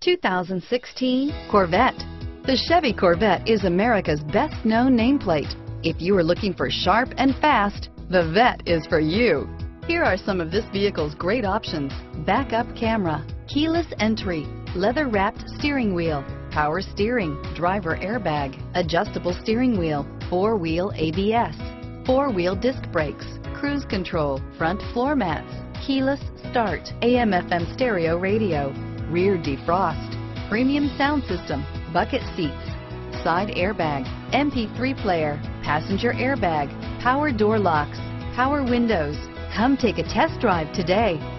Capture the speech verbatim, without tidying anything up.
two thousand sixteen Corvette. The Chevy Corvette is America's best-known nameplate. If you are looking for sharp and fast, the Vette is for you. Here are some of this vehicle's great options: backup camera, keyless entry, leather-wrapped steering wheel, power steering, driver airbag, adjustable steering wheel, four-wheel A B S, four-wheel disc brakes, cruise control, front floor mats, keyless start, A M F M stereo radio, rear defrost, premium sound system, bucket seats, side airbag, M P three player, passenger airbag, power door locks, power windows. Come take a test drive today.